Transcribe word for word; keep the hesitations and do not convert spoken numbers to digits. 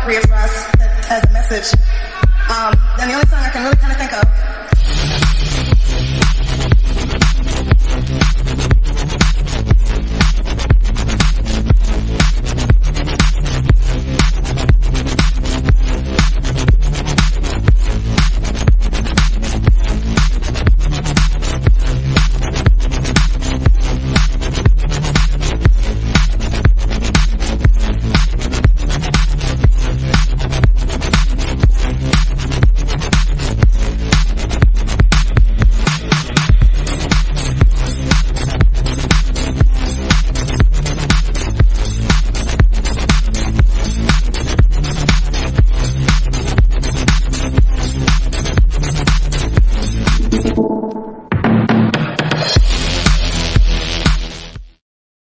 appropriate for us as a message. Um, and the only song I can really kind of think of